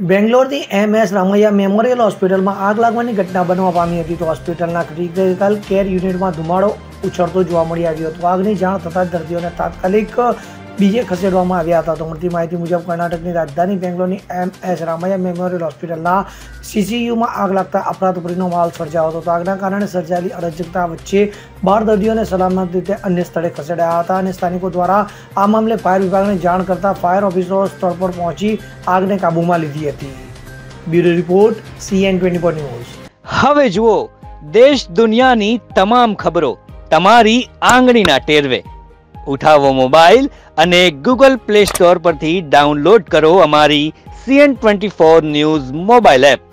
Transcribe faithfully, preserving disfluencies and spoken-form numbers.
બેંગ્લોરની M S Ramaiah memorial હોસ્પિટલમાં આગ લાગવાની ઘટના બનવા પામી હતી. તો હોસ્પિટલના ક્રિટિકલ કેર યુનિટમાં ધુમાડો ઉછળતો જોવા મળી આવ્યો હતો. આગની જાણ થતાં જ દર્દીઓને તાત્કાલિક બીજે ખસેડવામાં આવ્યા હતા. તો મળતી માહિતી મુજબ કર્ણાટકની રાજધાની બેંગ્લોરની એમ એસ રામૈયા મેમોરિયલ હોસ્પિટલના સીસીયુમાં આગ લાગતા અફરાતફરીનો માહોલ સર્જાયો હતો. તો આગના કારણે સર્જાયેલી અરાજકતા વચ્ચે બાર દર્દીઓને સલામત રીતે અન્ય સ્થળે ખસેડાયા હતા અને સ્થાનિકો દ્વારા આ મામલે ફાયર વિભાગને જાણ કરતા ફાયર ઓફિસરો સ્થળ પર પહોંચી આગને કાબૂમાં લીધી હતી. Bureau report CN twenty four news. હવે જુઓ દેશ દુનિયાની તમામ ખબરો તમારી આંગળીના ટેરવે. ઉઠાવો મોબાઈલ અને ગૂગલ પ્લે સ્ટોર પરથી ડાઉનલોડ કરો અમારી CN twenty four news mobile app.